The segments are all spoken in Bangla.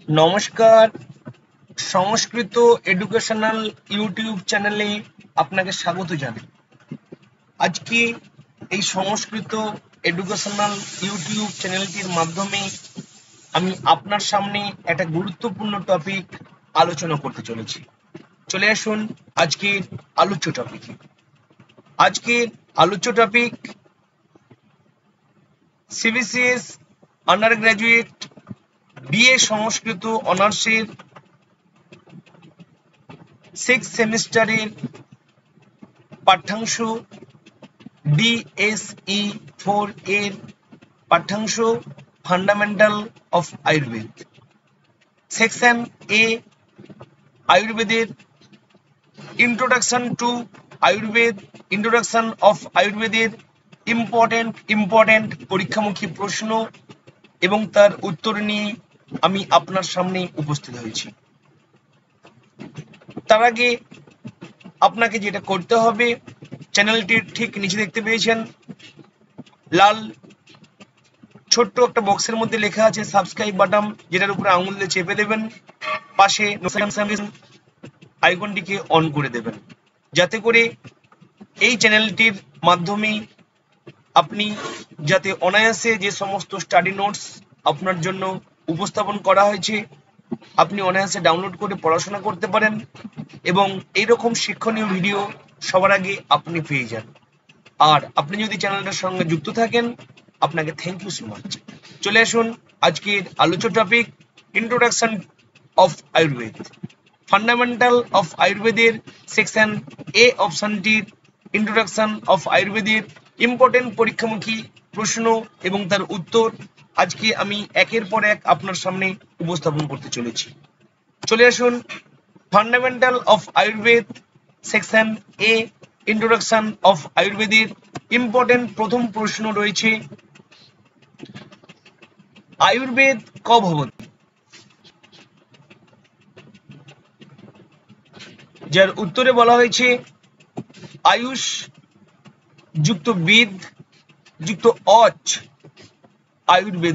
নমস্কার, সংস্কৃত এডুকেশনাল ইউটিউব চ্যানেলে আপনাকে স্বাগত জানাই। আজকে এই সংস্কৃত এডুকেশনাল ইউটিউব চ্যানেলটির মাধ্যমে আমি আপনার সামনে একটা গুরুত্বপূর্ণ টপিক আলোচনা করতে চলেছি। চলে আসুন আজকের আলোচ্য টপিকে। আজকের আলোচ্য topic CBCS undergraduate BA Sanskrit অনার্সের 6 সেমিস্টারের পাঠ্যাংশ ডিএসই 4 এর পাঠ্যাংশ fundamental of Ayurveda. Section A আয়ুর্বেদের introduction to Ayurveda, introduction of আয়ুর্বেদের ইম্পর্টেন্ট পরীক্ষামুখী প্রশ্ন এবং তার উত্তর নিয়ে আমি আপনার সামনে উপস্থিত হয়েছি। তার আগে আপনাকে যেটা করতে হবে, চ্যানেলটির ঠিক নিচে দেখতে পেয়েছেন লাল ছোট্ট একটা বক্সের মধ্যে লেখা আছে সাবস্ক্রাইব বাটন, যেটার উপরে আঙুল দিয়ে চেপে দেবেন। পাশে নোটিফিকেশন আইকনটিকে অন করে দেবেন, যাতে করে এই চ্যানেলটির মাধ্যমে আপনি যাতে অনায়াসে যে সমস্ত স্টাডি নোটস আপনার জন্য উপস্থাপন করা হয়েছে আপনি অনায়াসে ডাউনলোড করে পড়াশোনা করতে পারেন এবং এইরকম শিক্ষণীয় ভিডিও সবার আগে আপনি পেয়ে যান। আর আপনি যদি চ্যানেলটার সঙ্গে যুক্ত থাকেন, আপনাকে থ্যাংক ইউ সো মাচ। চলে আসুন আজকের আলোচ্য topic, introduction of Ayurveda. Fundamental of আয়ুর্বেদের সেকশন এ অপশনটির ইন্ট্রোডাকশন অফ আয়ুর্বেদের ইম্পর্টেন্ট পরীক্ষামুখী প্রশ্ন এবং তার উত্তর আজকে আমি একের পর এক আপনার সামনে উপস্থাপন করতে চলেছি। চলে আসুন fundamental of Ayurveda section A introduction of আয়ুর্বেদের ইম্পর্টেন্ট প্রথম প্রশ্ন রয়েছে, আয়ুর্বেদ ক ভবতি? যার উত্তরে বলা হয়েছে আয়ুষ যুক্ত বেদ যুক্ত অচ আয়ুর্বেদ।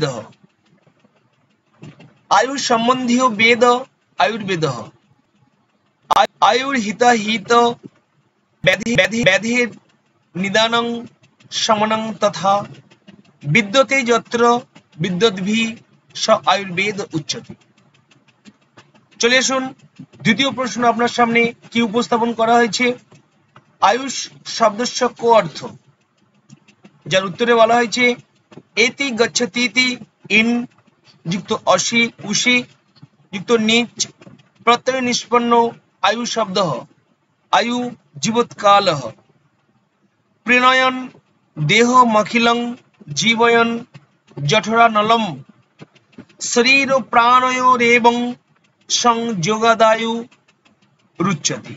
আয়ুষ সম্বন্ধীয় বেদ আয়ুর্বেদ। আয়ুর্হিতাহিত ব্যাধির নিদানং শমনং তথা বিদ্যতে যত্র বিদ্যদ্ভিঃ স আয়ুর্বেদ উচ্যতে। চলে আসুন দ্বিতীয় প্রশ্ন আপনার সামনে কি উপস্থাপন করা হয়েছে, আয়ুষ শব্দস্য কো অর্থ? যার উত্তরে বলা হয়েছে এতি গচ্ছতীতি ইন যুক্ত অসি উষি যুক্ত নিচ প্রত্যয় নিষ্পন্ন আয়ু শব্দ আয়ু জীবৎকাল প্রণয়ন দেহ মখিলং জীবয়ন জঠরা নলম শরীর প্রাণয়োরেবং সংযোগাদায়ু রুচ্যতে।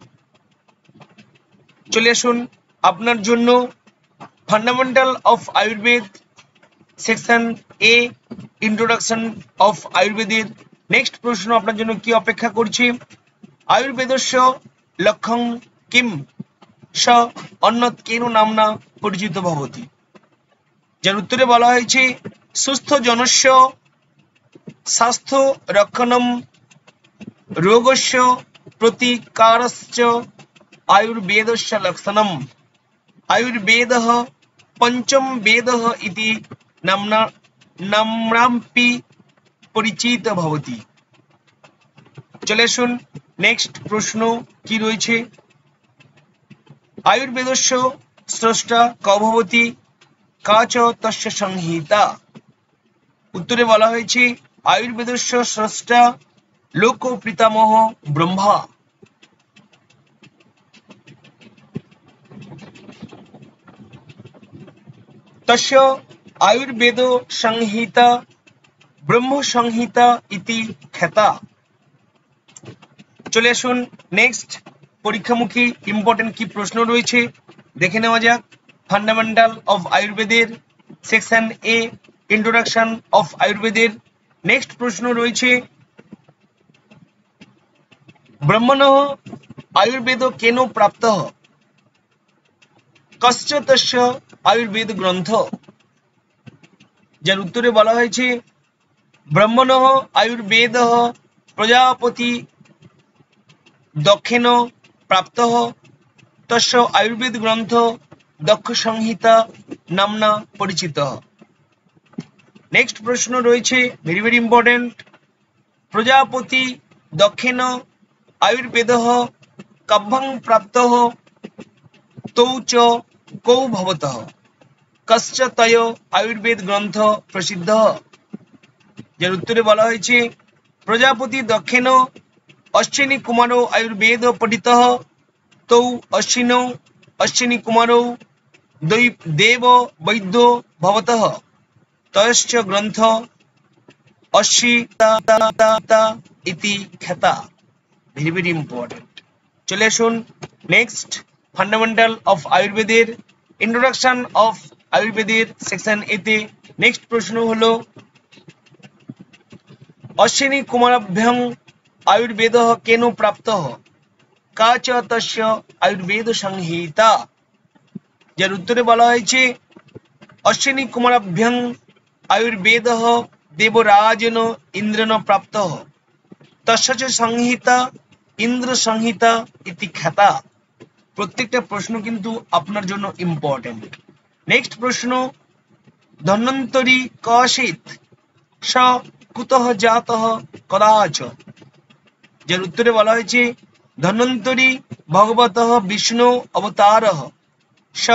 চলে আসুন আপনার জন্য fundamental of Ayurveda section A introduction of আয়ুর্বেদের নেক্সট প্রশ্ন আপনার জন্য কি অপেক্ষা করছে, আয়ুর্বেদস্য লক্ষণ কিম স অন্যৎ কেন নামনা পরিচিত ভবতি? যার উত্তরে বলা হয়েছে সুস্থ জনস্য স্বাস্থ্য রক্ষণম রোগস্য প্রতিকারশ্চ আয়ুর্বেদস্য লক্ষণম আয়ুর্বেদঃ পঞ্চম বেদঃ ইতি নাম্নাপি পরিচিত ভবতি। চলে আসুন নেক্সট প্রশ্ন কি রয়েছে, আয়ুর্বেদস্য স্রষ্টা ক ভবতি কা চ তস্য সংহিতা? উত্তরে বলা হয়েছে আয়ুর্বেদস্য স্রষ্টা লোক পিতামহ ব্রহ্মা। তস্য আয়ুর্বেদ সংহিতা ব্রহ্ম সংহিতা ইতি খ্যাতা। চলে আসুন নেক্সট পরীক্ষামুখী ইম্পর্টেন্ট কি প্রশ্ন রয়েছে দেখে নেওয়া যাক। ফান্ডামেন্টাল অফ আয়ুর্বেদের সেকশন এ ইন্ট্রোডাকশন অফ আয়ুর্বেদের নেক্সট প্রশ্ন রয়েছে, ব্রহ্মণঃ আয়ুর্বেদ কেন প্রাপ্তঃ কস্য তস্য আয়ুর্বেদ গ্রন্থ? যার উত্তরে বলা হয়েছে ब्रह्मणः आयुर्वेदः प्रजापति दक्षेण प्राप्तः तस्य आयुर्वेद ग्रंथ दक्ष संहिता नामना परिचितः। नेक्स्ट प्रश्न रयेछे वेरी वेरी इम्पोर्टेंट। प्रजापति दक्षेण आयुर्वेदः कभ्यं प्राप्तः तौ च कौ भवतः कश्च तय आयुर्वेद ग्रंथ प्रसिद्धः। जार उत्तरे बला हयेछे प्रजापति दक्षेण अश्विनी कुमारो आयुर्वेद पठितः तौ अश्विनी कुमारो देव वैद्यो भवतः तयश्च ग्रंथ अश्विता इति ख्याता। Very very important. चले आसुन नेक्स्ट फंडामेंटल ऑफ आयुर्वेदेर इंट्रोडक्शन ऑफ आयुर्वेदेर सेक्शन एते नेक्स्ट प्रश्न हलो अश्विनी कुमाराभ्यां आयुर्वेदः केन प्राप्तः का च तस्य आयुर्वेद संहिता। जार उत्तरे बला हयेछे अश्विनी कुमाराभ्यां आयुर्वेदः देवराजेन इंद्रेण प्राप्तः तस्य च संहिता इंद्र संहिता इति ख्याता। प्रत्येकटा प्रश्न किन्तु आपनार जोन्नो इम्पोर्टेंट। नेक्स्ट प्रश्न धन्वन्तरी काशीत स कुतः जातः कदा च। जार उत्तरे बला हयेछे धन्वन्तरी भगवतः विष्णु अवतारः स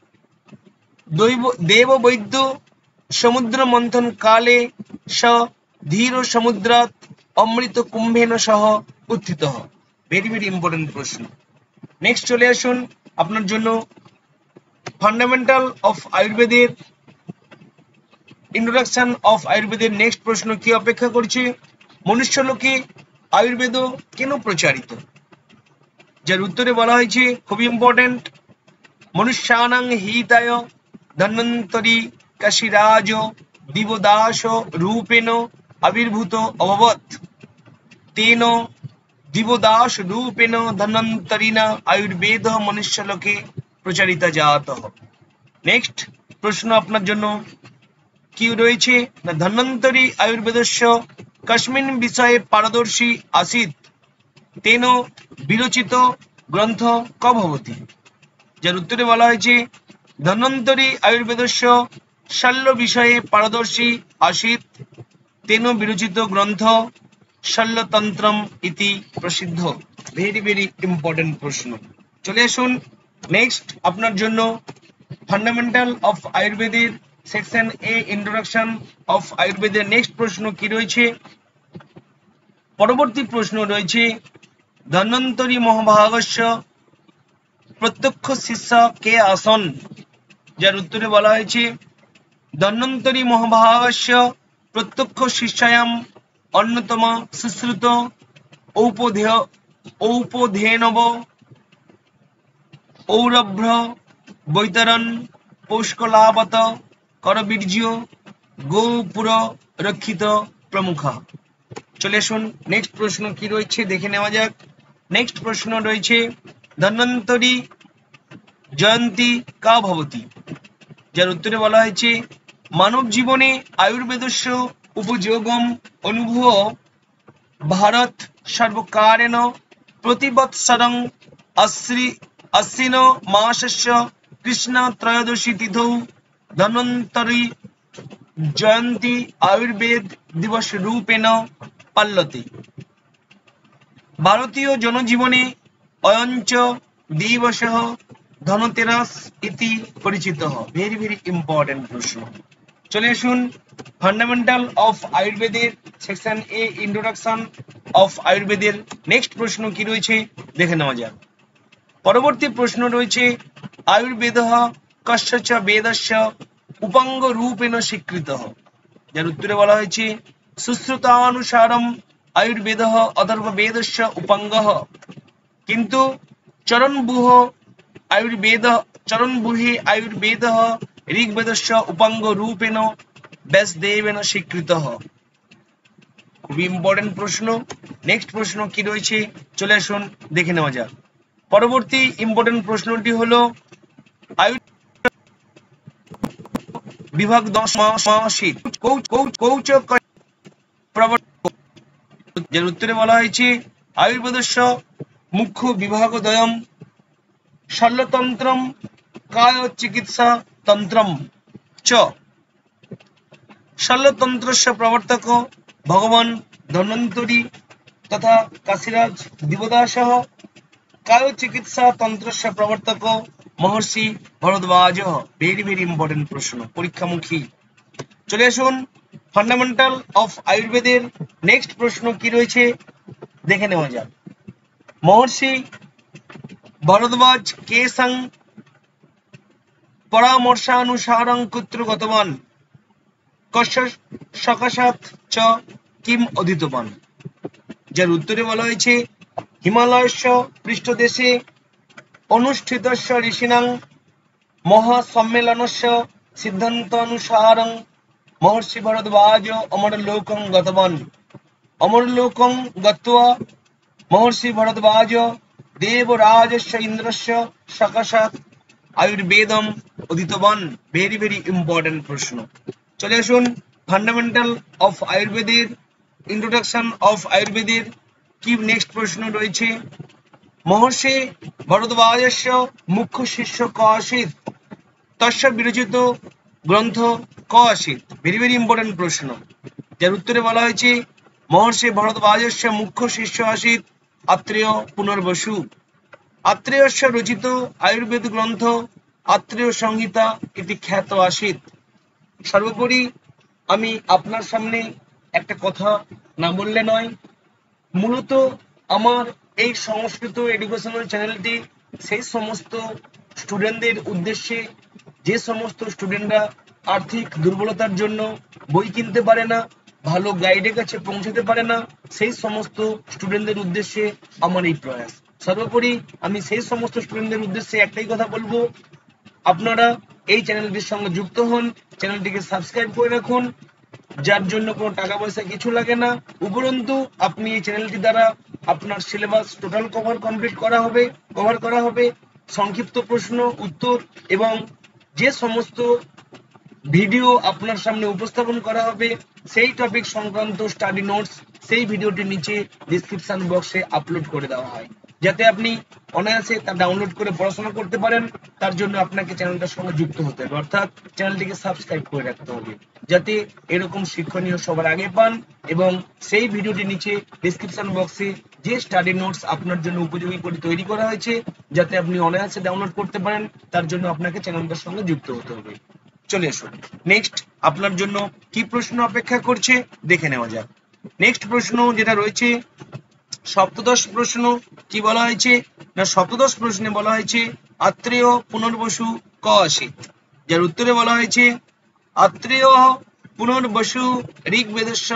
देववैद्यो समुद्र मंथन काले स धीर समुद्रात् अमृत कुंभेन सह उत्थितः। वेरी वेरी इम्पोर्टेंट प्रश्न। नेक्स्ट चले आसुन आपनार जोन्नो फंडामेंटल ऑफ आयुर्वेदेर इंट्रोडक्शन ऑफ आयुर्वेदेर नेक्स्ट प्रश्न की अपेक्षा करछे मनुष्य लोके आयुर्वेद केन प्रचारित। जार उत्तरे बला हयेछे खूब इम्पोर्टेंट मनुष्याणां हिताय धन्वन्तरी काशीराज दिवदास रूपेण आविर्भूत अभवत् तेन दिवदास रूपेण धन्वन्तरिणा आयुर्वेद मनुष्यलोके प्रचारित जातः। नेक्स्ट प्रश्न आपनार जोन्नो कि रयेछे ना धन्वन्तरी आयुर्वेदस्य कस्मिन् विषये पारदर्शी आसीत् तेन विरचित ग्रंथ क भवति। जार उत्तरे बला हयेछे धन्वन्तरी आयुर्वेदस्य शल्य विषये पारदर्शी आसीत् तेन विरचित ग्रंथ शल्यतंत्रम इति प्रसिद्ध। वेरी वेरी इम्पोर्टेंट प्रश्न। चले आसुन नेक्स्ट आपनार जोन्नो फंडामेंटल ऑफ आयुर्वेदेर सेक्शन ए इंट्रोडक्शन ऑफ आयुर्वेदेर नेक्स्ट प्रश्न कि रयेछे परवर्ती प्रश्न रयेछे धन्वन्तरी महाभागस्य प्रत्यक्ष शिष्य के आसन। जार उत्तरे बला हयेछे धन्वन्तरी महाभागस्य प्रत्यक्ष शिष्यायां अन्यतम सुश्रुत औपधेनव औरभ्र वैतरन पौष्कलावत करबीर्य गोपुर रक्षित प्रमुख। चले आसुन नेक्स्ट प्रश्न कि रयेछे देखे नेওয়া যাক। नेक्स्ट प्रश्न रयेछे धन्वन्तरी जयंती का भवति। जार उत्तरे बला हयेछे मानव जीवने आयुर्वेदस्य उपयोगम अनुभव भारत सर्वकारेण प्रतिवत्सरं अश्विन मासस्य कृष्ण त्रयोदशी तिथौ धन्वन्तरी जयंती आयुर्वेद दिवस रूपेण पाल्यते। भारतीय जनजीवने अयंच दिवसः धनतेरस इति परिचितः। वेरी वेरी इम्पोर्टेंट प्रश्न। चले आसुन फंडामेंटल ऑफ आयुर्वेदेर सेक्शन ए इंट्रोडक्शन ऑफ आयुर्वेदेर नेक्स्ट प्रश्न कि रयेछे देखे नेওয়া যাক। परवर्ती प्रश्न रयेछे आयुर्वेदः कस्य च वेदस्य उपांग रूपेण स्वीकृतः। जार उत्तरे बला हयेछे सुश्रुतानुसारम् आयुर्वेदः अथर्ववेदस्य उपांगः किन्तु चरणबुहे आयुर्वेदः ऋग्वेदस्य उपांग रूपेण व्यासदेवेन स्वीकृतः। खूब इम्पोर्टेंट प्रश्न। नेक्स्ट प्रश्न कि रयेछे चले आसुन देखे नेওয়া যাক। परवर्ती इम्पोर्टेंट प्रश्नटी हलो विभाग 10 मासिक যার উত্তরে বলা হয়েছে আয়ুর্বেদস্য মুখ্য বিভাগদ্বয়ম শল্যতন্ত্রম কায় চিকিৎসা তন্ত্রম চ। শল্যতন্ত্রস্য প্রবর্তক ভগবান ধন্বন্তরী তথা কাশীরাজ দিবদাসः। কায় চিকিৎসা তন্ত্রস্য প্রবর্তক মহর্ষি ভরদ্বাজ। ভেরি ভেরি ইম্পর্টেন্ট প্রশ্ন, পরীক্ষামুখী। চলে আসুন ফান্ডামেন্টাল অফ আয়ুর্বেদের নেক্সট প্রশ্ন কি রয়েছে দেখে নেওয়া যাক। মহর্ষি ভরদ্বাজ কেশং পরামর্শানুসারং কুত্র গতবান কস্য সকাশাৎ চ কিম অধীতবান। যার উত্তরে বলা হয়েছে হিমালয়স্য পৃষ্ঠদেশে অনুষ্ঠিতস্য ঋষিণাং মহাসম্মেলনস্য সিদ্ধান্তানুসারং মহর্ষি ভরদ্বাজ অমরলোকং গতবান। অমরলোকং গত্বা মহর্ষি ভরদ্বাজ দেবরাজস্য ইন্দ্রস্য সকাশাৎ আয়ুর্বেদম অধীতবান। ভেরি ভেরি ইম্পর্টেন্ট প্রশ্ন। চলে আসুন ফান্ডামেন্টাল অফ আয়ুর্বেদের ইন্ট্রোডাকশন অফ আয়ুর্বেদের কি নেক্সট প্রশ্ন রয়েছে। মহর্ষি ভরদ্বাজস্য মুখ্য শিষ্য ক আसीत् তস্য বিরচিত গ্রন্থ ক আसीत्। ভেরি ভেরি ইম্পর্টেন্ট প্রশ্ন। যার উত্তরে বলা হয়েছে মহর্ষি ভরদ্বাজস্য মুখ্য শিষ্য আसीत् আত্রেয় পুনর্বসু। আত্রেয়স্য রচিত আয়ুর্বেদ গ্রন্থ আত্রেয় সংহিতা ইতি খ্যাত আसीत्। সর্বোপরি আমি আপনার সামনে একটা কথা না বললে নয়, মূলত আমার এই সংস্কৃত এডুকেশনাল চ্যানেলটি সেই সমস্ত স্টুডেন্টদের উদ্দেশ্যে যে সমস্ত স্টুডেন্টরা আর্থিক দুর্বলতার জন্য বই কিনতে পারে না, ভালো গাইডের কাছে পৌঁছতে পারে না, সেই সমস্ত স্টুডেন্টদের উদ্দেশ্যে আমার এই প্রয়াস। সর্বোপরি আমি সেই সমস্ত স্টুডেন্টদের উদ্দেশ্যে একটাই কথা বলবো, আপনারা এই চ্যানেলটির সঙ্গে যুক্ত হন, চ্যানেলটিকে সাবস্ক্রাইব করে রাখুন, যার জন্য কোনো টাকা পয়সা কিছু লাগে না। উপরন্তু আপনি এই চ্যানেলটি দ্বারা আপনার সিলেবাস টোটাল কমপ্লিট কভার করা হবে। সংক্ষিপ্ত প্রশ্ন উত্তর এবং যে সমস্ত ভিডিও আপনার সামনে উপস্থাপন করা হবে সেই টপিক সংক্রান্ত স্টাডি নোটস সেই ভিডিওটির নিচে ডেসক্রিপশন বক্সে আপলোড করে দেওয়া হয়, যাতে আপনি অনায়াসে তা ডাউনলোড করে পড়াশোনা করতে পারেন। তার জন্য আপনাকে চ্যানেলটার সঙ্গে যুক্ত হতে হবে, অর্থাৎ চ্যানেলটিকে সাবস্ক্রাইব করে রাখতে হবে, যাতে এরকম শিক্ষণীয় সবার আগে পান। এবং সেই ভিডিওটির নিচে ডেসক্রিপশন বক্সে যে স্টাডি নোটস আপনার জন্য উপযোগী করে তৈরি করা হয়েছে, যাতে আপনি অনায়াসে ডাউনলোড করতে পারেন, তার জন্য আপনাকে চ্যানেলটার সঙ্গে যুক্ত হতে হবে। চলে আসুন নেক্সট আপনার জন্য কি প্রশ্ন অপেক্ষা করছে দেখে নেওয়া যাক। নেক্সট প্রশ্ন যেটা রয়েছে সপ্তদশ প্রশ্ন, কি বলা হয়েছে না, সপ্তদশ প্রশ্নে বলা হয়েছে আত্রেয় পুনর্বসু ক আसीत्। যার উত্তরে বলা হয়েছে আত্রেয় পুনর্বসু ঋগ্বেদস্য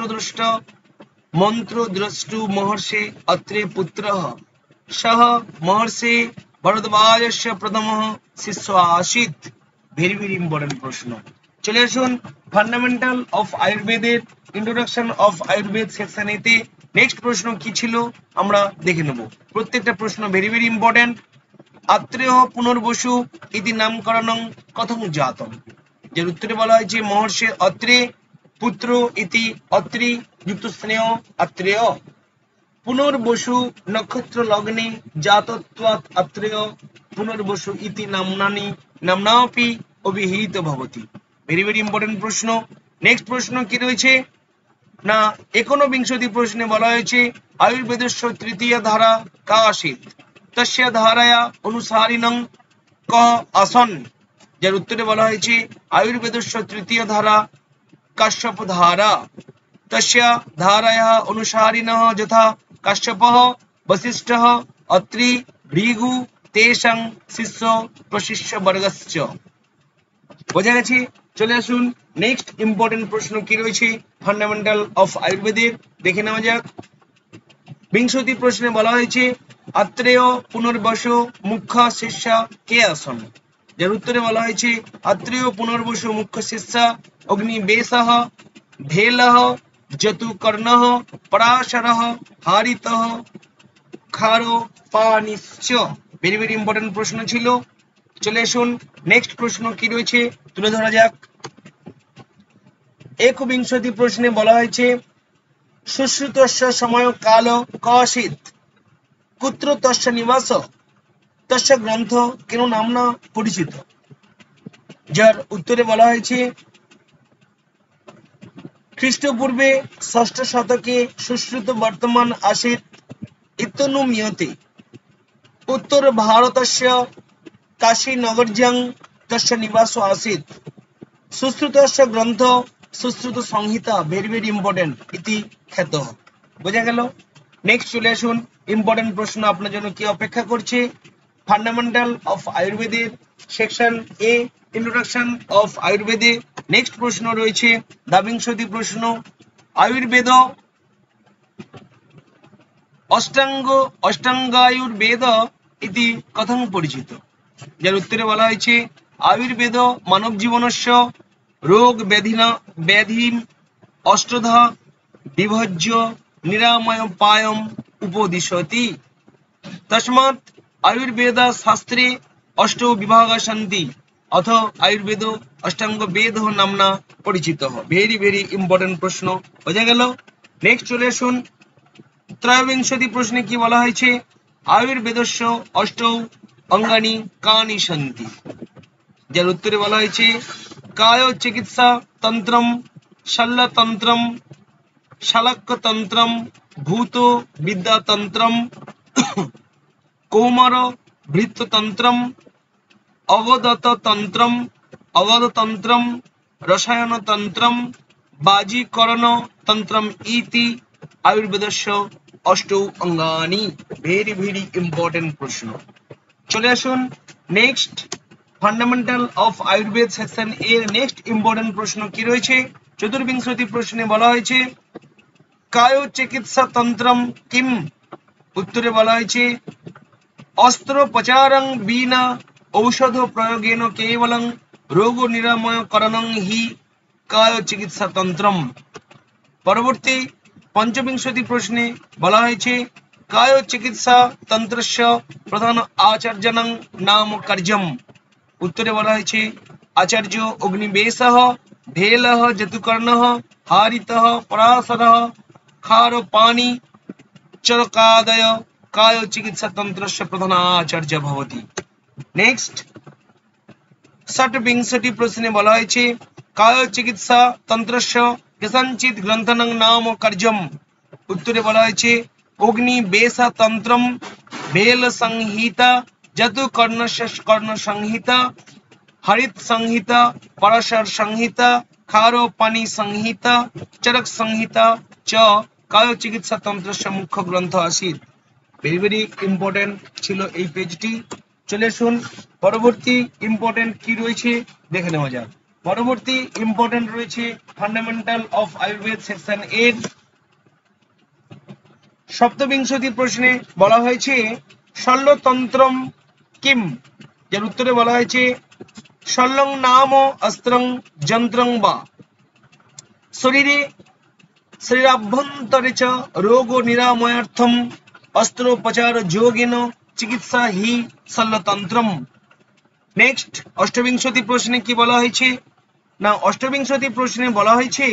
মন্ত্রদ্রষ্টু মহর্ষি অত্রে পুত্রः সহ মহর্ষি ভরদ্বাজস্য প্রথমः শিষ্য আसीत्। ভেরি ভেরি ইম্পর্টেন্ট প্রশ্ন। চলে আসুন ফান্ডামেন্টাল অফ আয়ুর্বেদের ইন্ট্রোডাকশন অফ আয়ুর্বেদ সেকশন এতে নেক্সট প্রশ্ন কি ছিল আমরা দেখে নেব। প্রত্যেকটা প্রশ্ন very very important. Atreya Punarvasu ইতি নামকরণং কথং জাতম। যার উত্তরে বলা হয়েছে মহর্ষি অত্রে পুত্র ইতি অত্রি যুক্ত স্নেহ আত্রেয় পুনর্বসু নক্ষত্র লগ্নে জাতত্বাৎ আত্রেয় পুনর্বসু ইতি নামনাপি অভিহিত ভবতি। ভেরি ভেরি ইম্পর্টেন্ট প্রশ্ন। নেক্সট প্রশ্ন কি রয়েছে না 51 প্রশ্নে বলা হয়েছে আয়ুর্বেদস্য তৃতীয় ধারা কা আसीत् তস্য ধারায়া অনুসারিণং ক আসন। যার উত্তরে বলা হয়েছে আয়ুর্বেদস্য তৃতীয় ধারা কাশ্যপ ধারা তস্য ধারায়া অনুসারিণঃ যথা কাশ্যপঃ বশিষ্ঠঃ অত্রি ভৃগু তেষাং শিষ্য প্রশিষ্য বর্গশ্চ। বোঝা গেছে। চলে আসুন নেক্সট ইম্পর্টেন্ট প্রশ্ন কি রয়েছে ফান্ডামেন্টাল অফ আয়ুর্বেদের দেখে নেওয়া যাক। 20 প্রশ্নে বলা হয়েছে আত্রেয় পুনর্বসু মুখ্য শিষ্য কে আসন। যার উত্তরে বলা হয়েছে আত্রেয় পুনর্বসু মুখ্য শিষ্য অগ্নিবেশঃ ভেলঃ যতুকর্ণঃ পরাশরঃ হারিতঃ খারো পানিশ্চ। ভেরি ভেরি ইম্পর্টেন্ট প্রশ্ন ছিল। চলে আসুন নেক্সট প্রশ্ন কি রয়েছে তুলে ধরা যাক। 21 প্রশ্নে বলা হয়েছে সুশ্রুতস্য সময় কাল কশিত কুত্র তস্য নিবাস তস্য গ্রন্থ কেন নামনা পরিচিত। যার উত্তরে বলা হয়েছে খ্রিস্টপূর্বে ৬ষ্ঠ শতকে সুশ্রুত বর্তমান আसीत् ইত্যনুমীয়তে উত্তর ভারতস্য কাশী নগর্যাং তস্য নিবাসো आसीत् সুশ্রুতস্য গ্রন্থ Sushruta Samhita very very important ইতি খ্যাত। বোঝা গেল। নেক্সট চলে আসুন, ইম্পর্টেন্ট প্রশ্ন আপনার জন্য কি অপেক্ষা করছে। ফান্ডামেন্টাল অফ আয়ুর্বেদের সেকশন এ, ইন্ট্রোডাকশন অফ আয়ুর্বেদে। নেক্সট প্রশ্ন রয়েছে দ্বাবিংশতি প্রশ্ন, আয়ুর্বেদ অষ্টাঙ্গায়ুর্বেদ ইতি কথং পরিচিত। যার উত্তরে বলা হয়েছে আয়ুর্বেদ মানব জীবনস্য রোগ ব্যাধি অষ্টধা বিভজ্য নিরাময়পায়ম উপদিশতি। তস্মাৎ আয়ুর্বেদ শাস্ত্রে অষ্ট বিভাগা সন্তি অথ আয়ুর্বেদ অষ্টাঙ্গ বেদ নামনা পরিচিত। ভেরি ভেরি ইম্পর্টেন্ট প্রশ্ন, বোঝা গেল। নেক্সট চলে আসুন ত্রয়োবিংশতি প্রশ্নে কি বলা হয়েছে আয়ুর্বেদস্য অষ্ট অঙ্গানি কানি সন্তি। যার উত্তরে বলা হয়েছে কায় চিকিৎসা তন্ত্রম শল্যতন্ত্রম শালাক্যতন্ত্রম ভূত বিদ্যাতন্ত্রম কৌমার ভৃত্যতন্ত্রম অবদততন্ত্রম অবধতন্ত্রম রসায়নতন্ত্রম বাজিকরণতন্ত্রম ইতি আয়ুর্বেদস্য অষ্ট অঙ্গানি। ভেরি ভেরি ইম্পর্টেন্ট প্রশ্ন। চলে আসুন next fundamental of Ayurveda section এর নেক্সট ইম্পর্টেন্ট প্রশ্ন কি রয়েছে। চতুর্বিংশতি প্রশ্নে বলা হয়েছে কায় চিকিৎসা তন্ত্রম কিম। উত্তরে বলা হয়েছে অস্ত্রোপচারং বিনা ঔষধ প্রয়োগেন কেবলং রোগ নিরাময়করণং হি কায় চিকিৎসা তন্ত্রম। পরবর্তী পঞ্চবিংশতি প্রশ্নে বলা হয়েছে কায় চিকিৎসা তন্ত্রস্য প্রধান আচার্যং নাম কার্যম। উত্তরে বলা হয়েছে আচার্য অগ্নিবেশঃ ভেলঃ জতুকর্ণঃ হারিতঃ পরাশরঃ ক্ষার পানি চরকাদয় কায় চিকিৎসা তন্ত্রস্য প্রধান আচার্য ভবতি। নেক্সট ষটবিংশতি প্রশ্নে বলা হয়েছে কায় চিকিৎসা তন্ত্রস্য কেষাঞ্চিৎ গ্রন্থনং নাম কার্যম। উত্তরে বলা হয়েছে অগ্নিবেশ তন্ত্রম ভেল সংহিতা জতুকর্ণ কর্ণ সংহিতা হরিত সংহিতা পরাশর সংহিতা ক্ষার পানি সংহিতা চরক সংহিতা চ কায় চিকিৎসা তন্ত্রস্য মুখ্য গ্রন্থ आसीत्। ভেরি ভেরি ইম্পর্টেন্ট ছিল এই পেজটি। চলে আসুন পরবর্তী ইম্পর্টেন্ট কি রয়েছে দেখে নেওয়া যাক। পরবর্তী ইম্পর্টেন্ট রয়েছে ফান্ডামেন্টাল অফ আয়ুর্বেদ সেকশন 8। সপ্তবিংশতি প্রশ্নে বলা হয়েছে শল্যতন্ত্রম কিম। যার উত্তরে বলা হয়েছে শল্যং নাম অস্ত্রং যন্ত্রং বা শরীরাভ্যন্তরে চ রোগ নিরাময়ার্থম অস্ত্রোপচার যোগেন চিকিৎসা হি শল্যতন্ত্রম। নেক্সট অষ্টবিংশতি প্রশ্নে কি বলা হয়েছে না, অষ্টবিংশতি প্রশ্নে বলা হয়েছে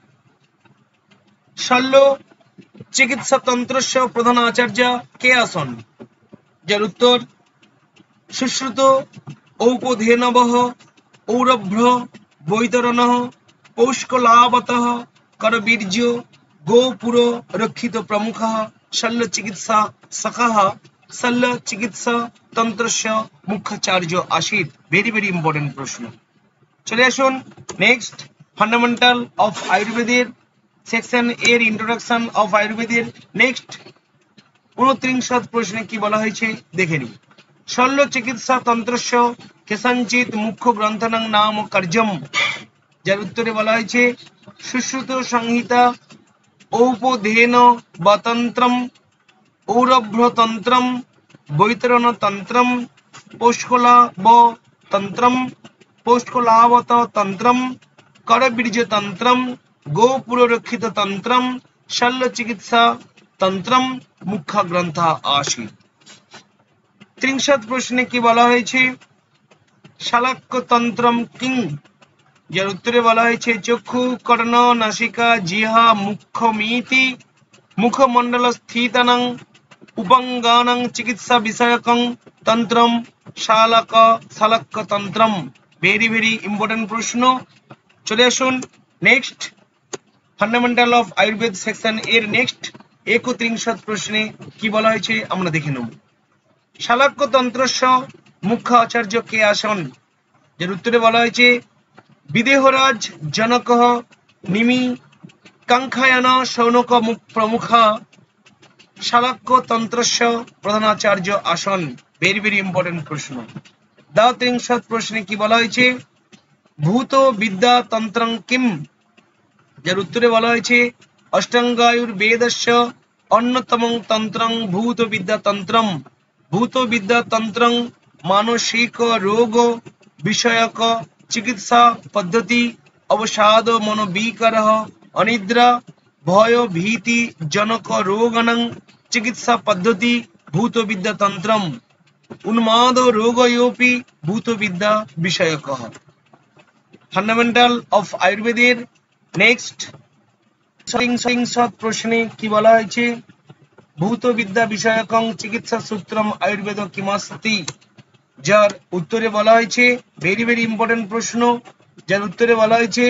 শল্য চিকিৎসা তন্ত্রস্য প্রধান আচার্য কে আসন। যার উত্তর সুশ্রুত ঔপধেনবঃ ঔরভ্র বৈতরণঃ পৌষ্কলাবতঃ করবীর্য গোপুর রক্ষিত প্রমুখঃ শল্য চিকিৎসা সখঃ শল্য চিকিৎসা তন্ত্রস্য মুখ্যাচার্য आसीत्। ভেরি ভেরি ইম্পর্টেন্ট প্রশ্ন। চলে আসুন নেক্সট ফান্ডামেন্টাল অফ আয়ুর্বেদের সেকশন এর ইন্ট্রোডাকশন অফ আয়ুর্বেদের নেক্সট 29 প্রশ্নে কি বলা হয়েছে দেখে নিই। শল্য চিকিৎসা তন্ত্রস্য কেষাঞ্চিৎ মুখ্য গ্রন্থনং নাম কার্যম। যার উত্তরে বলা হয়েছে সুশ্রুত সংহিতা ঔপধেন বতন্ত্রম ঔরভ্রতন্ত্রম বৈতরণতন্ত্রম পৌষ্কলাবতন্ত্রম পৌষ্কলাবতন্ত্রম করবীর্যতন্ত্রম গোপুররক্ষিত তন্ত্রম শল্য চিকিৎসা তন্ত্রম মুখ্য গ্রন্থ आसीत्। 30 প্রশ্নে কি বলা হয়েছে শালাক্যতন্ত্রম কিং। যার উত্তরে বলা হয়েছে চক্ষু কর্ণ নাসিকা জিহা মুখমিতি মুখমণ্ডল স্থিতানং উপাঙ্গানাং চিকিৎসা বিষয়কং তন্ত্রম শালক তন্ত্রম। ভেরি ইম্পর্টেন্ট প্রশ্ন। চলে আসুন next fundamental of Ayurveda section এর নেক্সট 31 প্রশ্নে কি বলা হয়েছে আমরা দেখে নেব। শালক্য তন্ত্রস্য মুখ্য আচার্য কে আসন? যার উত্তরে বলা হয়েছে বিদেহরাজ জনক নিমি কাঙ্ক্ষায়ন শৌনক প্রমুখ শালক্য তন্ত্রস্য প্রধানাচার্য আসন। ভেরি ইম্পর্টেন্ট প্রশ্ন। 31 প্রশ্নে কি বলা হয়েছে ভূত বিদ্যা তন্ত্রং কিম? যার উত্তরে বলা হয়েছে অষ্টাঙ্গায়ুর্বেদস্য অন্যতমং তন্ত্রং ভূত বিদ্যা তন্ত্রম। ভূত বিদ্যা তন্ত্রং মানসিক রোগ বিষয়ক চিকিৎসা পদ্ধতি অবসাদ মনোবিকার অনিদ্রা ভয় ভীতি জনক রোগানাং চিকিৎসা পদ্ধতি ভূত বিদ্যা তন্ত্রম। উন্মাদ রোগয়োপি ভূত বিদ্যা বিষয়ক। ফান্ডামেন্টাল অফ আয়ুর্বেদের নেক্সট 31 প্রশ্নে কি বলা হয়েছে ভূত বিদ্যা বিষয়কং চিকিৎসা সূত্রম আয়ুর্বেদ কিমাস্তি? যার উত্তরে বলা হয়েছে ভেরি ইম্পর্টেন্ট প্রশ্ন। যার উত্তরে বলা হয়েছে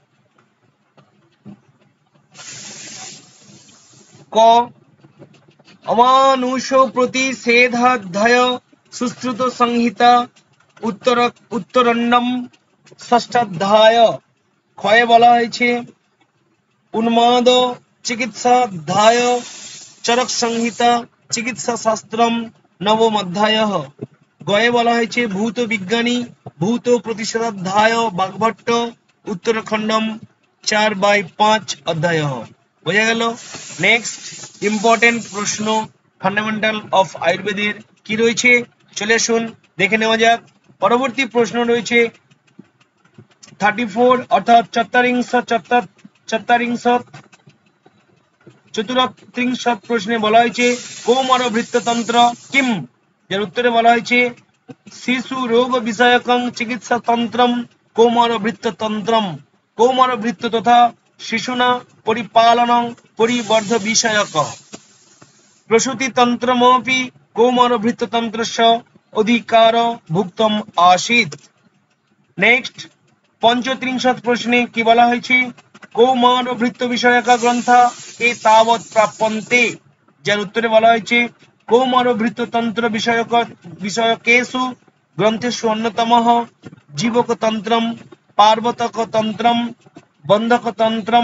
ক অমানুষ প্রতিষেধাধ্যায় সুশ্রুত সংহিতা উত্তরণ্ডম ষষ্ঠাধ্যায়। ক্ষয়ে বলা হয়েছে উন্মাদ চিকিৎসাধ্যায় চরক সংহিতা চিকিৎসা শাস্ত্রম নবম অধ্যায়। গয়ে বলা হয়েছে ভূত বিজ্ঞানী ভূত প্রতিষেধাধ্যায় বাগভট্ট উত্তরখণ্ডম 4/5 অধ্যায়। বোঝা গেল। নেক্সট ইম্পর্টেন্ট প্রশ্ন ফান্ডামেন্টাল অফ আয়ুর্বেদের কি রয়েছে চলে আসুন দেখে নেওয়া যাক। পরবর্তী প্রশ্ন রয়েছে 34 অর্থাৎ 34 প্রশ্নে বলা হয়েছে কৌমার ভৃত্যতন্ত্র কিম? যার উত্তরে বলা হয়েছে শিশু রোগ বিষয়কং চিকিৎসা তন্ত্রম কৌমার ভৃত্যতন্ত্রম। কৌমার ভৃত্য তথা শিশুনা পরিপালনং পরিবর্ধ বিষয়ক প্রসূতি তন্ত্রমপি কৌমার ভৃত্যতন্ত্রস্য অধিকার ভুক্তম আसीत्। নেক্সট 35 প্রশ্নে কি বলা হয়েছে কৌমার ভৃত্য বিষয়ক গ্রন্থ এ তাবৎ প্রাপ্যন্তে? যার উত্তরে বলা হয়েছে কৌমার ভৃত্যতন্ত্র বিষয়কেষু গ্রন্থেষু অন্যতমঃ জীবকতন্ত্রম পার্বতকতন্ত্রম বন্ধকতন্ত্রম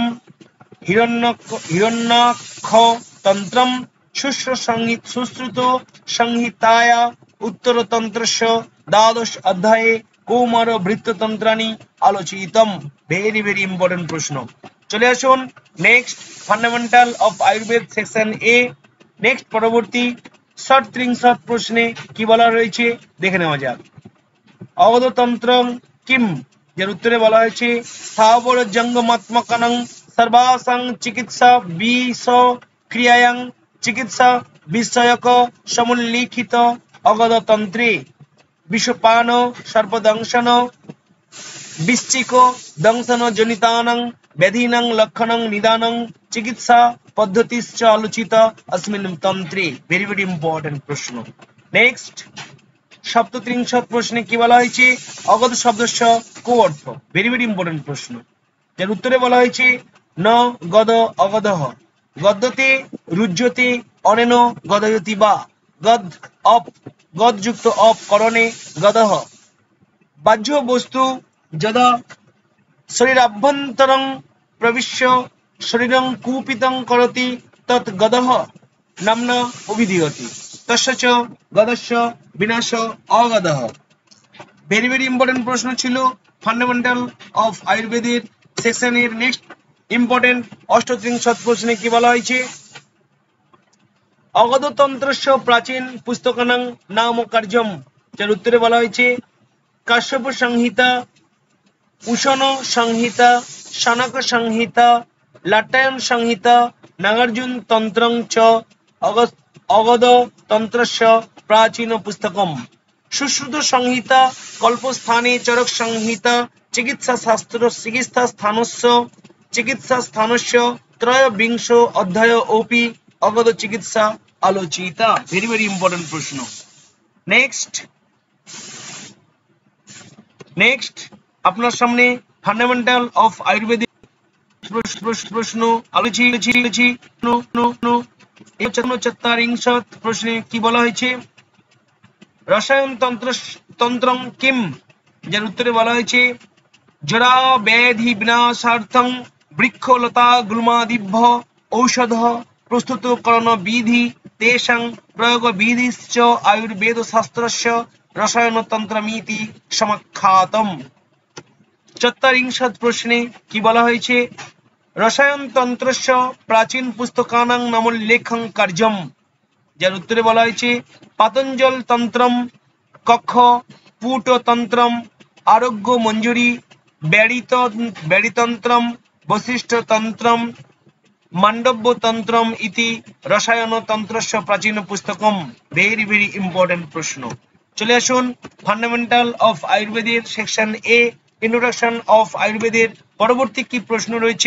হিরণ্যাক্ষতন্ত্রম সুশ্রুত সংহিতায়া উত্তরতন্ত্রস্য দ্বাদশ অধ্যায়ে কৌমার ভৃত্যতন্ত্রাণি আলোচিতম। ভেরি ইম্পর্টেন্ট প্রশ্ন। চলে আসুন next fundamental of Ayurveda section A next পরবর্তী 37 প্রশ্নে কি বলা রয়েছে দেখে নেওয়া যাক। অবধতন্ত্রং কিম? যার উত্তরে বলা হয়েছে স্থাবর জঙ্গমাত্মকানং সর্বাসাং চিকিৎসা বিষক্রিয়ায়াং চিকিৎসা বিষয়ক সমুল্লিখিত অগধতন্ত্রে বিষপান সর্পদংশন বৃশ্চিক দংশন জনিতানাং ব্যাধীনাং লক্ষণং নিদানং চিকিৎসা পদ্ধতিশ্চ আলোচিত अस्मिन् তন্ত্রে। ভেরি ইম্পর্টেন্ট প্রশ্ন। নেক্সট 37 প্রশ্নে কি বলা হয়েছে অগধ শব্দস্য কো অর্থ? ভেরি ইম্পর্টেন্ট প্রশ্ন। যার উত্তরে বলা হয়েছে ন গদ অগধঃ গদ্যতে রুজ্যতে অনেন গদয়তি বা গদ অপ গদ যুক্ত অপ করণে গদঃ বাহ্য বস্তু যদা শরীরাভ্যন্তরং প্রবিশ্য শরীরং কুপিতং করতি তৎ গদঃ নাম্না অভিধীয়তে তস্য চ গদস্য বিনাশ অগদঃ। ভেরি ইম্পর্টেন্ট প্রশ্ন ছিল ফান্ডামেন্টাল অফ আয়ুর্বেদের সেকশনের নেক্সট ইম্পর্টেন্ট 38 প্রশ্নে কি বলা হয়েছে অগধতন্ত্রস্য প্রাচীন পুস্তকানাং নাম কার্যম? যার উত্তরে বলা হয়েছে কাশ্যপ সংহিতা উষণ সংহিতা শানক সংহিতা লাটায়ন সংহিতা নাগার্জুন তন্ত্রং চ অগধ তন্ত্রস্য প্রাচীন পুস্তকম। सुश्रुत संहिता कल्पस्थाने चरक संहिता चिकित्सा शास्त्र चिकित्सा स्थानस्य चिकित्सा स्थानस्य त्रयोविंशो अध्याय ओपी अगध चिकित्सा आलोचिता। वेरी वेरी इंपॉर्टेंट प्रश्न। नेक्स्ट আপনার সামনে ফান্ডামেন্টাল অফ আয়ুর্বেদিক প্রশ্ন আলোচি প্রশ্নে কি বলা হয়েছে? রসায়ন তন্ত্রম কিম, যার উত্তরে বলা হয়েছে জরা ব্যাধি বিনাশার্থং বৃক্ষলতা গুল্মাদিভ্য ঔষধ প্রস্তুতকরণ বিধি তেষাং প্রয়োগ বিধিশ্চ আয়ুর্বেদ শাস্ত্রস্য রসায়ন তন্ত্রমিতি সমাখ্যাতম। ৪৪ প্রশ্নে কি বলা হয়েছে? রসায়ন তন্ত্রস্য প্রাচীন পুস্তকানাং নামোল্লেখং কার্যম, যার উত্তরে বলা হয়েছে পাতঞ্জল তন্ত্রম কক্ষ পুটতন্ত্রম আরোগ্য মঞ্জুরি ব্যাড়িতন্ত্রম বশিষ্ঠতন্ত্রম মান্ডব্যতন্ত্রম ইতি রসায়ন তন্ত্রস্য প্রাচীন পুস্তকম। ভেরি ভেরি ইম্পর্টেন্ট প্রশ্ন। চলে আসুন ফান্ডামেন্টাল অফ আয়ুর্বেদের সেকশন এ ইন্ট্রোডাকশন অফ আয়ুর্বেদের পরবর্তী কি প্রশ্ন রয়েছে?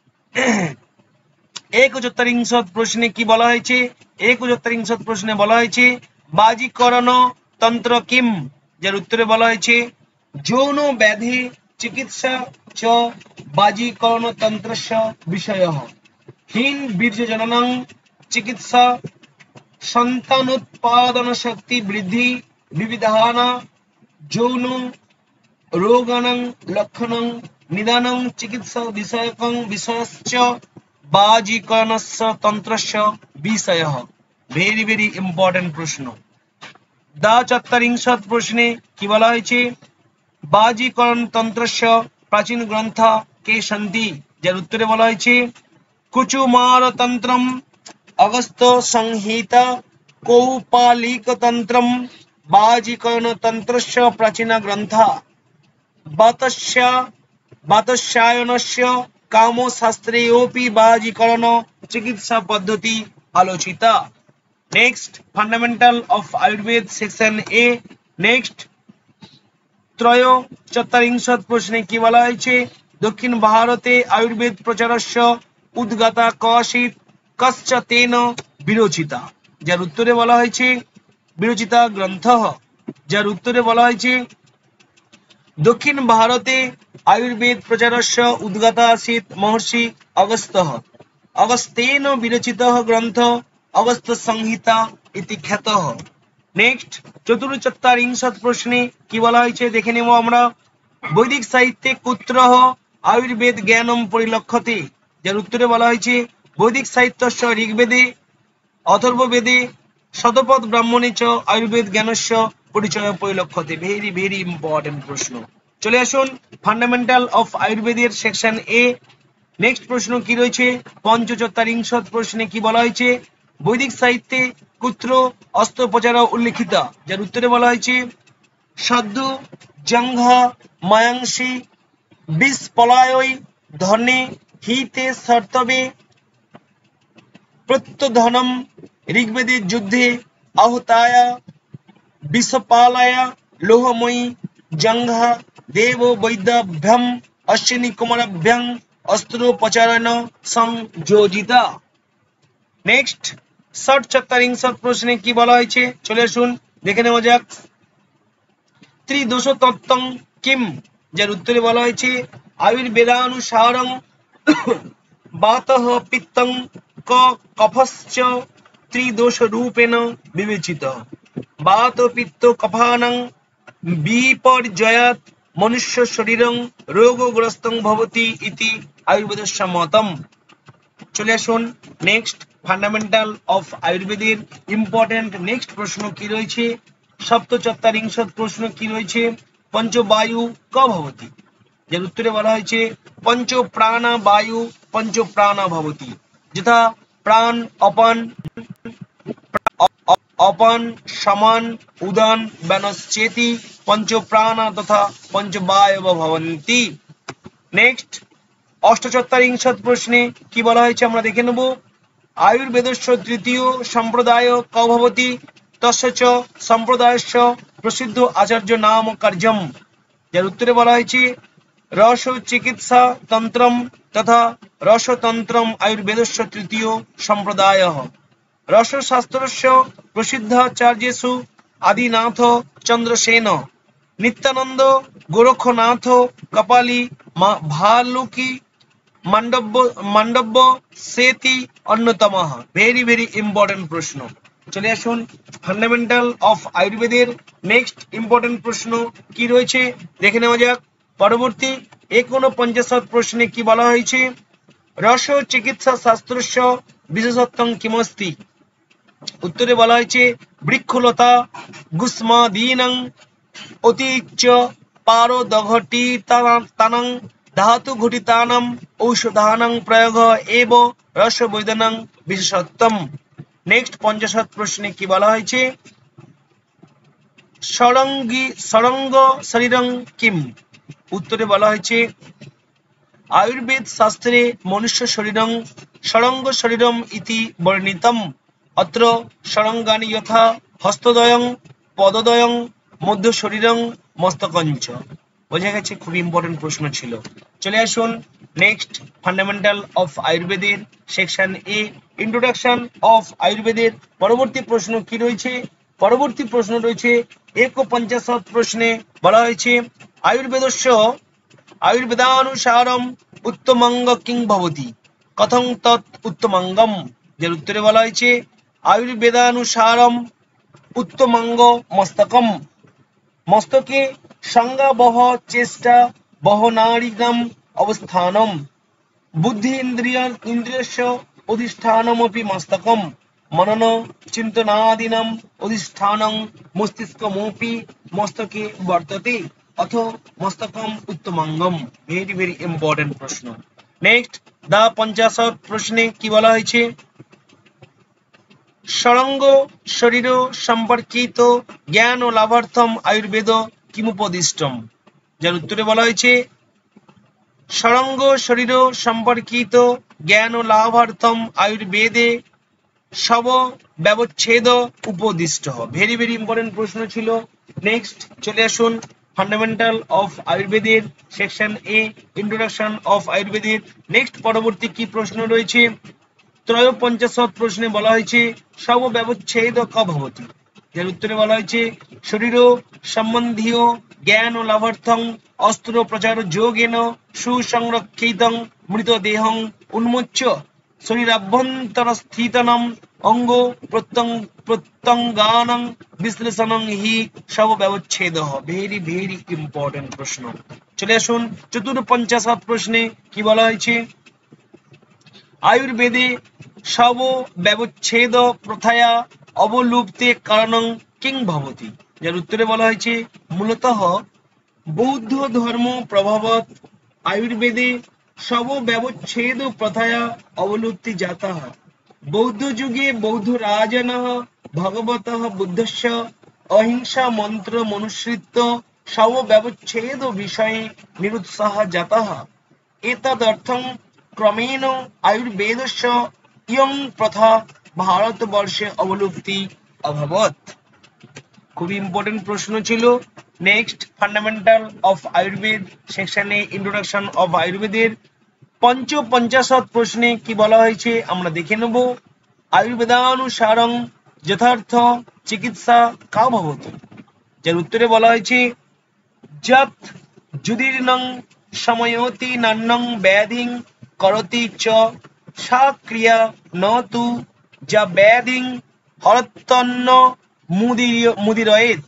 ৪১ প্রশ্নে কি বলা হয়েছে? ৪১ প্রশ্নে বলা হয়েছে বাজিকরণ তন্ত্র কিম, যার উত্তরে বলা হয়েছে যৌন ব্যাধি চিকিৎসা চ বাজিকরণ তন্ত্রস্য বিষয়ঃ হীন বীর্যজননং চিকিৎসা সন্তানোৎপাদন শক্তি বৃদ্ধি বিবিধানা যৌন রোগাণং লক্ষণং নিদানং চিকিৎসা বিষয়কং বিষয়শ্চ বাজিকরণস্য তন্ত্রস্য বিষয়ঃ। ভেরি ভেরি ইম্পর্টেন্ট প্রশ্ন। ৪৪ প্রশ্নে কি বলা হয়েছে বাজিকরণ তন্ত্রস্য প্রাচীন গ্রন্থ কে সন্তি, যার উত্তরে বলা হয়েছে কুচুমার তন্ত্রম অগস্ত্য সংহিতা কৌপালিক তন্ত্রম বাজিকরণ তন্ত্রস্য প্রাচীন গ্রন্থ বাতস্যায়নস্য কামশাস্ত্রেয়োপি বাজিকরণ চিকিৎসা পদ্ধতি আলোচিতা। Next fundamental of Ayurveda section A. Next ৪৪ প্রশ্নে কি বলা হয়েছে দক্ষিণ ভারতে আয়ুর্বেদ প্রচারস্য উদ্গাতা কশিত কশ্চ তেন বিরচিতা, যার উত্তরে বলা হয়েছে বিরচিতা গ্রন্থ, যার উত্তরে বলা হয়েছে দক্ষিণ ভারতে আয়ুর্বেদ প্রচারস্য উদ্গাতা আसीत् মহর্ষি অগস্ত্যঃ অগস্ত্যেন বিরচিতঃ গ্রন্থ অগস্ত্য সংহিতা ইতি খ্যাতঃ। নেক্সট ৪৪ প্রশ্নে কি বলা হয়েছে দেখে নেব আমরা। বৈদিক সাহিত্যে কুত্রঃ আয়ুর্বেদ জ্ঞানম পরিলক্ষতে, যার উত্তরে বলা হয়েছে বৈদিক সাহিত্যস্য ঋগ্বেদে অথর্ববেদে শতপথ ব্রাহ্মণে চ আয়ুর্বেদ জ্ঞানস্য পরিচয় পরিলক্ষতে। ভেরি ভেরি ইম্পর্টেন্ট প্রশ্ন। চলে আসুন ফান্ডামেন্টাল অফ আয়ুর্বেদের সেকশন এ। নেক্সট প্রশ্ন কি রয়েছে ৪৫ প্রশ্নে কি বলা হয়েছে বৈদিক সাহিত্যে কুত্র অস্ত্রোপচার উল্লিখিত, যার উত্তরে বলা হয়েছে সাধু জঙ্ঘ মায়াংসী বিস্পলায় ধনে হিতে সর্তবে প্রত্যধনম ঋগ্বেদের যুদ্ধে আহতায়া বিষপালায়া লোহময়ী জঙ্ঘা দেব বৈদ্যাভ্যাম অশ্বিনী কুমারাভ্যাম অস্ত্রোপচারণ সংযোজিতা। নেক্সট ৪৭ প্রশ্নে কি বলা হয়েছে চলে আসুন দেখে নেওয়া যাক। ত্রিদোষ তত্ত্বং কিম, যার উত্তরে বলা হয়েছে আয়ুর্বেদানুসারং বাতঃ পিত্তং কফশ্চ ত্রিদোষ রূপেণ বিবেচিত বাত পিত্ত কফানাং বিপর্যয়াৎ মনুষ্য শরীরং রোগগ্রস্তং ভবতি ইতি আয়ুর্বেদস্য মতম। চলে আসুন নেক্সট ফান্ডামেন্টাল অফ আয়ুর্বেদের ইম্পর্টেন্ট নেক্সট প্রশ্ন কি রয়েছে ৪৭ প্রশ্ন কি রয়েছে পঞ্চবায়ু ক ভবতি, যার উত্তরে বলা হয়েছে পঞ্চ প্রাণ বায়ু পঞ্চ প্রাণ ভবতি, যথা প্রাণ অপান সমান উদান ব্যানশ্চেতি পঞ্চ প্রাণ তথা পঞ্চবায়ব ভবন্তি। নেক্সট ৪৮ প্রশ্নে কি বলা হয়েছে আমরা দেখে নেব। আয়ুর্বেদস্য তৃতীয় সম্প্রদায় ক ভবতি তস্য চ সম্প্রদায়স্য প্রসিদ্ধ আচার্য নাম কার্যম, যার উত্তরে বলা হয়েছে রস চিকিৎসা তন্ত্রম তথা রসতন্ত্রম আয়ুর্বেদস্য তৃতীয় সম্প্রদায়ঃ। রসশাস্ত্রস্য প্রসিদ্ধাচার্যেষু আদিনাথ চন্দ্রসেন, নিত্যানন্দ গোরক্ষনাথ কপালী ভালুকি মান্ডব্য সেতি অন্যতমঃ। ভেরি ভেরি ইম্পর্টেন্ট প্রশ্ন। চলে আসুন ফান্ডামেন্টাল অফ আয়ুর্বেদের নেক্সট ইম্পর্টেন্ট প্রশ্ন কি রয়েছে দেখে নেওয়া যাক। পরবর্তী ৪৯ প্রশ্নে কি বলা হয়েছে, রস চিকিৎসা শাস্ত্রস্য বিশেষত্বং কিমস্তি। উত্তরে বলা হয়েছে বৃক্ষলতা গুষ্মাদীনাং অতিচ্য পারদঘটিতানাং ধাতু ঘটিতানাং ঔষধানাং প্রয়োগ এব রসবৈদনাং বিশেষত্বম। নেক্সট ৫০ প্রশ্নে কি বলা হয়েছে, ষড়ঙ্গ শরীরং কিম। উত্তরে বলা হয়েছে আয়ুর্বেদ শাস্ত্রে মনুষ্য শরীরং ষড়ঙ্গ শরীরম ইতি বর্ণিতম। অত্র ষড়ঙ্গানি যথা হস্তদ্বয়ং পদদ্বয়ং মধ্য শরীরং মস্তকঞ্চ। বোঝা গেছে, খুব ইম্পর্টেন্ট প্রশ্ন ছিল। চলে আসুন নেক্সট ফান্ডামেন্টাল অফ আয়ুর্বেদের সেকশন এ ইন্ট্রোডাকশন অফ আয়ুর্বেদের পরবর্তী প্রশ্ন কি রয়েছে। পরবর্তী প্রশ্ন রয়েছে ৪৯ প্রশ্নে বলা হয়েছে আয়ুর্বেদানুসারম উত্তমঙ্গ কিং ভবতি, কথং তৎ উত্তমঙ্গম। যার উত্তরে বলা হয়েছে আয়ুর্বেদানুসারম উত্তমঙ্গ মস্তকম। মস্তকে সংজ্ঞাবহ চেষ্টা বহনারিণাম অবস্থানম বুদ্ধি ইন্দ্রিয়স্য অধিষ্ঠানমপি মস্তকম মনন চিন্তনাদিনাম অধিষ্ঠানং মস্তিষ্কমপি মস্তকে বর্ততে অথ মস্তকম উত্তমঙ্গম। ভেরি ভেরি ইম্পর্টেন্ট প্রশ্ন। নেক্সট ৫০ প্রশ্নে কি বলা হয়েছে, ষড়ঙ্গ শরীর সম্পর্কিত জ্ঞান ও লাভার্থম আয়ুর্বেদ কিমুপদিষ্টম। যার উত্তরে বলা হয়েছে ষড়ঙ্গ শরীর সম্পর্কিত জ্ঞান ও লাভার্থম আয়ুর্বেদে সব ব্যবচ্ছেদ উপদিষ্ট। ভেরি ভেরি ইম্পর্টেন্ট প্রশ্ন ছিল। নেক্সট চলে আসুন ফান্ডামেন্টাল অফ আয়ুর্বেদের সেকশন এ ইন্ট্রোডাকশন অফ আয়ুর্বেদের নেক্সট পরবর্তী কি প্রশ্ন রয়েছে। ৫৩ প্রশ্নে বলা হয়েছে সব ব্যবচ্ছেদ ক ভবতি। যার উত্তরে বলা হয়েছে শরীর সম্বন্ধীয় জ্ঞান ও লাভার্থং অস্ত্র প্রচার যোগেন সুসংরক্ষিতং মৃতদেহং উন্মোচ্য শরীরাভ্যন্তরস্থিতনম অঙ্গ প্রত্যঙ্গানাং বিশ্লেষণং হি সব ব্যবচ্ছেদ। ভেরি ভেরি ইম্পর্টেন্ট প্রশ্ন। চলে আসুন ৪৫ প্রশ্নে কি বলা হয়েছে, আয়ুর্বেদে সব ব্যবচ্ছেদ প্রথায়া অবলুপ্তে কারণং কিং ভবতি। যার উত্তরে বলা হয়েছে মূলতঃ বৌদ্ধ ধর্ম প্রভাবত আয়ুর্বেদে সব ব্যবচ্ছেদ প্রথায়া অবলুপ্তি জাতঃ। বৌদ্ধ যুগে বৌদ্ধ রাজনঃ ভগবতঃ বুদ্ধস্য অহিংসা মন্ত্র মনুসৃত্য সব ব্যবচ্ছেদ বিষয়ে নিরুৎসাহ জাতঃ। এতদর্থং ক্রমেণ আয়ুর্বেদস্য ইয়ং প্রথা ভারতবর্ষে অবলুপ্তি অভবৎ। খুবই ইম্পর্টেন্ট প্রশ্ন ছিল। নেক্সট ফান্ডামেন্টাল অফ আয়ুর্বেদ সেকশনে ইন্ট্রোডাকশন অফ আয়ুর্বেদের ৫৫ প্রশ্নে কি বলা হয়েছে আমরা দেখে নেব। আয়ুর্বেদানুসারং যথার্থ চিকিৎসা কা ভবতি। যার উত্তরে বলা হয়েছে যৎ যুদীর্ণং সময়তি নান্যং ব্যাধিং করতি চ সা ক্রিয়া ন তু যা ব্যাধিং হরত্যন্ন মুদিরয়েত।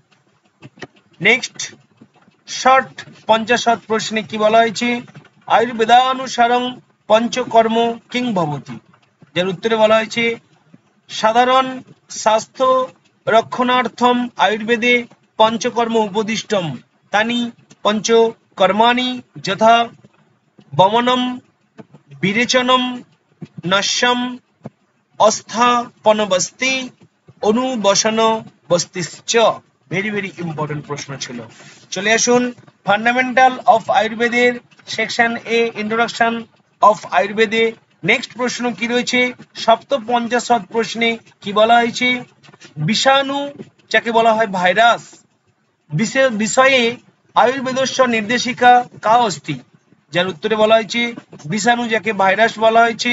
নেক্সট ষট ৫০ প্রশ্নে কি বলা হয়েছে আয়ুর্বেদানুসারং পঞ্চকর্ম কিং ভবতি। যার উত্তরে বলা হয়েছে সাধারণ স্বাস্থ্য রক্ষণার্থম আয়ুর্বেদে পঞ্চকর্ম উপদিষ্টম তানি পঞ্চকর্মাণি যথা বমনম বিরেচনম নশ্যম অস্থাপনবস্তি অনুবসন বস্তিশ্চ। ভেরি ভেরি ইম্পর্টেন্ট প্রশ্ন ছিল। চলে আসুন ফান্ডামেন্টাল অফ আয়ুর্বেদের সেকশন এ ইন্ট্রোডাকশন অফ আয়ুর্বেদে নেক্সট প্রশ্ন কি রয়েছে। ৫৭ প্রশ্নে কি বলা হয়েছে বিষাণু যাকে বলা হয় ভাইরাস বিষয়ে আয়ুর্বেদস্য নির্দেশিকা কা অস্তি, যার উত্তরে বলা হয়েছে বিষাণু, যাকে ভাইরাস বলা হয়েছে।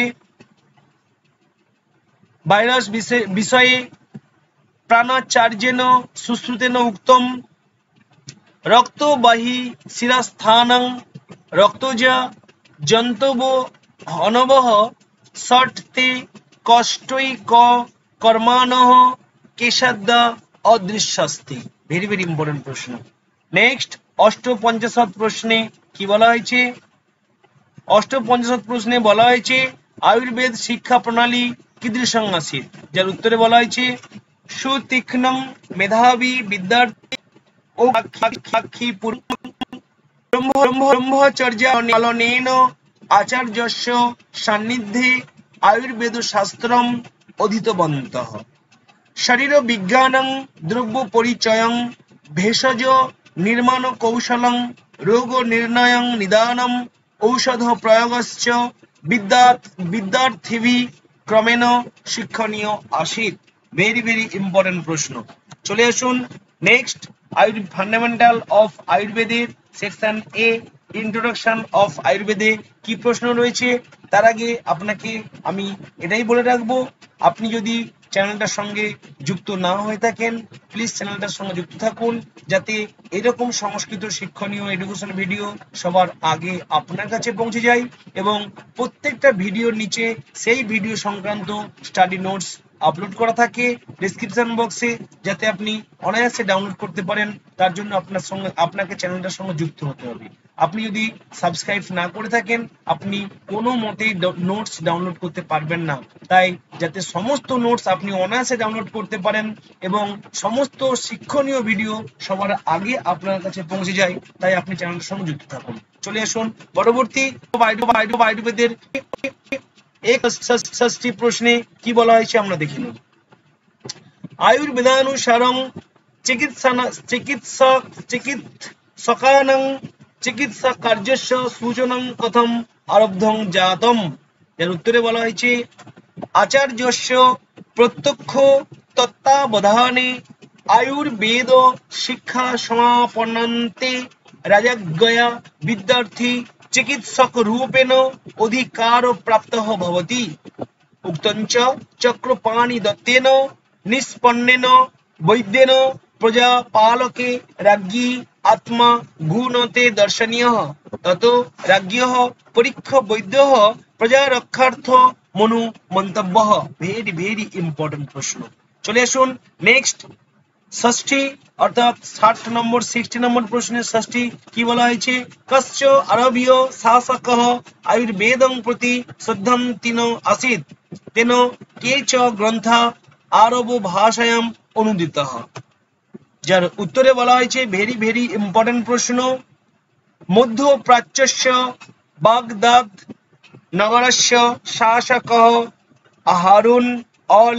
ভাইরাস বিষয়ে প্রাণাচার্যেন সুশ্রুতেন উক্তম রক্তবাহী শিরাস্থানং রক্তজা জন্তব হনবহ ষট্তে কষ্টৈক কর্মাণঃ কেশাদ্দা অদৃশ্যস্তি। ভেরি ভেরি ইম্পর্টেন্ট প্রশ্ন। নেক্সট, অষ্টপঞ্চাশৎ প্রশ্নে কি বলা হয়েছে? অষ্টপঞ্চাশৎ প্রশ্নে বলা হয়েছে আয়ুর্বেদ শিক্ষা প্রণালী কীদৃশং আसीत्, যার উত্তরে বলা হয়েছে সুতীক্ষ্ণং মেধাবী বিদ্যার্থী ও সাক্ষী ব্রহ্মচর্যাপালনেন আচার্যস্য সান্নিধ্যে আয়ুর্বেদ শাস্ত্রম অধীতবন্তঃ শরীর বিজ্ঞানং দ্রব্য পরিচয়ং ভেষজ নির্মাণ কৌশলং রোগ নির্ণয়ং নিদানম ঔষধ প্রয়োগশ্চ বিদ্যার্থীভি ক্রমেণ শিক্ষণীয় আसीत्। ভেরি ভেরি ইম্পর্টেন্ট প্রশ্ন। চলে আসুন নেক্সট, ফান্ডামেন্টাল অফ আয়ুর্বেদের সেকশন এ, ইন্ট্রোডাকশন অফ আয়ুর্বেদে কি প্রশ্ন রয়েছে। তার আগে আপনাকে আমি এটাই বলে রাখবো, আপনি যদি চ্যানেলটার সঙ্গে যুক্ত না হয়ে থাকেন প্লিজ চ্যানেলটার সঙ্গে যুক্ত থাকুন, যাতে এরকম সংস্কৃত শিক্ষণীয় এডুকেশন ভিডিও সবার আগে আপনার কাছে পৌঁছে যায় এবং প্রত্যেকটা ভিডিওর নিচে সেই ভিডিও সংক্রান্ত স্টাডি নোটস আপলোড করা থাকে ডেসক্রিপশন বক্সে, যাতে আপনি অনায়াসে ডাউনলোড করতে পারেন। তার জন্য আপনাকে চ্যানেলটার সঙ্গে যুক্ত হতে হবে। আপনি যদি সাবস্ক্রাইব না করে থাকেন আপনি কোনো মতেই নোটস ডাউনলোড করতে পারবেন না। তাই যাতে সমস্ত নোটস আপনি অনায়াসে ডাউনলোড করতে পারেন এবং সমস্ত শিক্ষণীয় ভিডিও সবার আগে আপনার কাছে পৌঁছে যায়, তাই আপনি চ্যানেলটার সঙ্গে যুক্ত থাকুন। চলে আসুন পরবর্তী আয়ুর্বেদের ষষ্ঠী প্রশ্নে কি বলা হয়েছে আমরা দেখে নিই। আয়ুর্বেদানুসারং চিকিৎসকানাং চিকিৎসা কার্যস্য সূচনাং কথম আরব্ধং জাতম, এর উত্তরে বলা হয়েছে আচার্যস্য প্রত্যক্ষ তত্ত্বাবধানে আয়ুর্বেদ শিক্ষা সমাপন্নন্তে রাজজ্ঞয়া বিদ্যার্থী চিকিৎসক রূপেণ অধিকার প্রাপ্তঃ ভবতি উক্তঞ্চ চক্রপাণি দত্তেন নিষ্পন্নেন বৈদ্যেন প্রজাপালকে রাজ্ঞী আত্মা গুণতে দর্শনীয়ঃ ততো রাজ্ঞ্যঃ পরীক্ষ বৈদ্যঃ প্রজারক্ষার্থ মনু মন্তব্যঃ। ভেরি ভেরি ইম্পর্টেন্ট প্রশ্ন। চলে আসুন নেক্সট, ষষ্ঠী অর্থাৎ 60 নম্বর প্রশ্নের ষষ্ঠী কি বলা হয়েছে? কশ্চ আরবীয় শাসকঃ আয়ুর্বেদং প্রতি শ্রদ্ধান্বিত আसीत् তেন কেচ গ্রন্থা আরব ভাষায়াম অনুদিতঃ, যার উত্তরে বলা হয়েছে ভেরি ভেরি ইম্পর্টেন্ট প্রশ্ন। মধ্যপ্রাচ্যস্য বাগদাদ নগরস্য শাসকঃ হারুন অল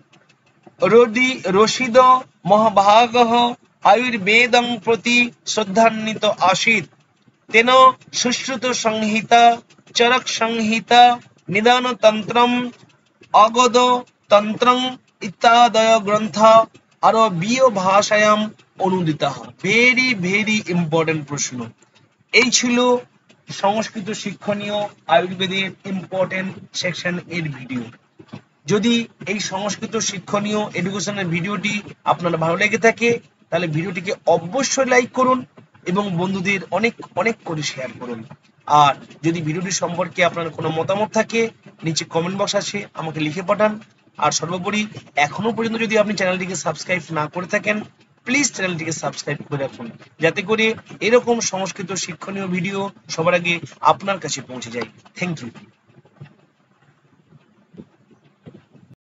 রশিদ মহাভাগঃ আয়ুর্বেদং প্রতি শ্রদ্ধান্বিত আसीत् তেন সুশ্রুত সংহিতা চরক সংহিতা নিদান তন্ত্রম অগদ তন্ত্রং ইত্যাদয় গ্রন্থা আরবীয় ভাষায়াম অনুদিতঃ। ভেরি ভেরি ইম্পর্টেন্ট প্রশ্ন। এই ছিল সংস্কৃত শিক্ষণীয় আয়ুর্বেদের ইম্পর্টেন্ট সেকশন এর ভিডিও। যদি এই সংস্কৃত শিক্ষণীয় এডুকেশনের ভিডিওটি আপনার ভালো লেগে থাকে তাহলে ভিডিওটিকে অবশ্যই লাইক করুন এবং বন্ধুদের অনেক অনেক করে শেয়ার করুন। আর যদি ভিডিওটি সম্পর্কে আপনার কোনো মতামত থাকে নিচে কমেন্ট বক্স আছে, আমাকে লিখে পাঠান। আর সর্বোপরি এখনো পর্যন্ত যদি আপনি চ্যানেলটিকে সাবস্ক্রাইব না করে থাকেন প্লিজ চ্যানেলটিকে সাবস্ক্রাইব করে রাখুন, যাতে করে এরকম সংস্কৃত শিক্ষণীয় ভিডিও সবার আগে আপনার কাছে পৌঁছে যায়। Thank you.